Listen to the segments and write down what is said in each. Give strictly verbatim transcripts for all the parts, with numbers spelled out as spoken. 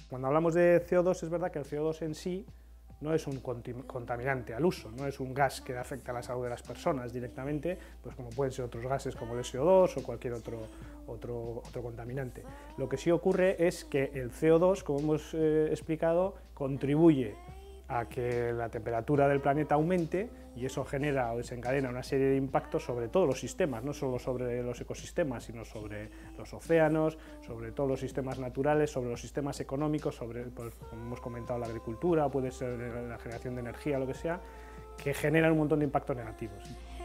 Cuando hablamos de C O dos es verdad que el C O dos en sí no es un contaminante al uso, no es un gas que afecta a la salud de las personas directamente, pues como pueden ser otros gases como el S O dos o cualquier otro, otro, otro contaminante. Lo que sí ocurre es que el C O dos, como hemos eh, explicado, contribuye a que la temperatura del planeta aumente y eso genera o desencadena una serie de impactos sobre todos los sistemas, no solo sobre los ecosistemas, sino sobre los océanos, sobre todos los sistemas naturales, sobre los sistemas económicos, sobre, pues, como hemos comentado, la agricultura, puede ser la generación de energía, lo que sea, que generan un montón de impactos negativos.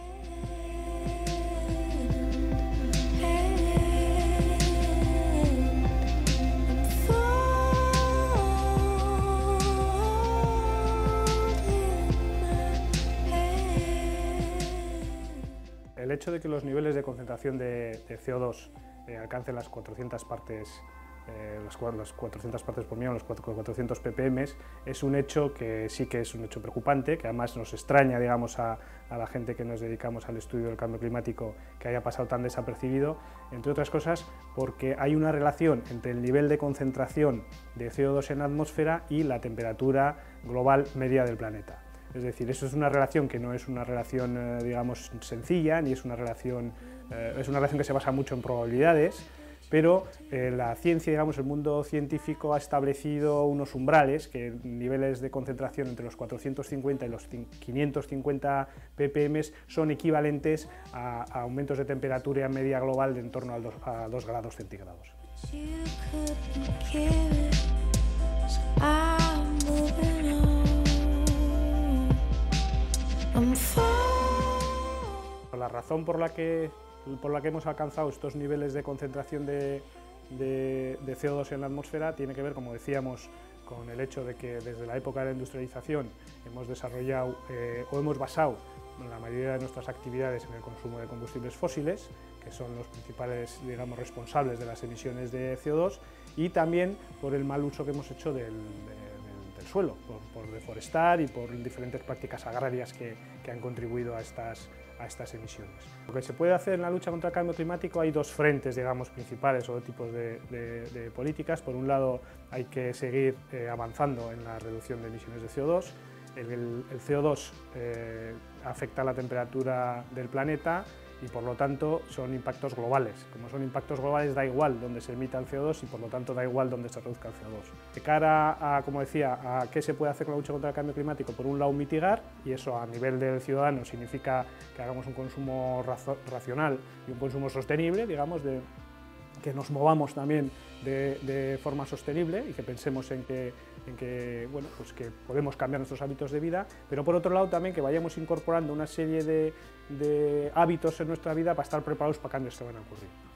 El hecho de que los niveles de concentración de, de C O dos eh, alcancen las cuatrocientas partes, eh, las, las cuatrocientas partes por millón, los cuatrocientos ppm, es un hecho que sí que es un hecho preocupante, que además nos extraña, digamos, a, a la gente que nos dedicamos al estudio del cambio climático que haya pasado tan desapercibido, entre otras cosas porque hay una relación entre el nivel de concentración de C O dos en la atmósfera y la temperatura global media del planeta. Es decir, eso es una relación que no es una relación, eh, digamos, sencilla, ni es una relación, eh, es una relación que se basa mucho en probabilidades, pero eh, la ciencia, digamos, el mundo científico ha establecido unos umbrales, que niveles de concentración entre los cuatrocientos cincuenta y los quinientos cincuenta ppm son equivalentes a, a aumentos de temperatura media global de en torno a dos, a dos grados centígrados. La razón por la que, por la que hemos alcanzado estos niveles de concentración de, de, de C O dos en la atmósfera tiene que ver, como decíamos, con el hecho de que desde la época de la industrialización hemos desarrollado eh, o hemos basado la mayoría de nuestras actividades en el consumo de combustibles fósiles, que son los principales, digamos, responsables de las emisiones de C O dos, y también por el mal uso que hemos hecho del, del, del suelo, por, por deforestar y por diferentes prácticas agrarias que, que han contribuido a estas, a estas emisiones. Lo que se puede hacer en la lucha contra el cambio climático, hay dos frentes, digamos, principales o tipos de, de, de políticas. Por un lado, hay que seguir eh, avanzando en la reducción de emisiones de C O dos. El, el, el C O dos eh, afecta a la temperatura del planeta y por lo tanto son impactos globales. Como son impactos globales, da igual donde se emita el C O dos y por lo tanto da igual donde se reduzca el C O dos. De cara a, como decía, a qué se puede hacer con la lucha contra el cambio climático, por un lado mitigar, y eso a nivel del ciudadano significa que hagamos un consumo racional y un consumo sostenible, digamos, de, que nos movamos también de, de forma sostenible y que pensemos en que, en que, bueno, pues que podemos cambiar nuestros hábitos de vida, pero por otro lado también que vayamos incorporando una serie de, de hábitos en nuestra vida para estar preparados para cambios que van a ocurrir.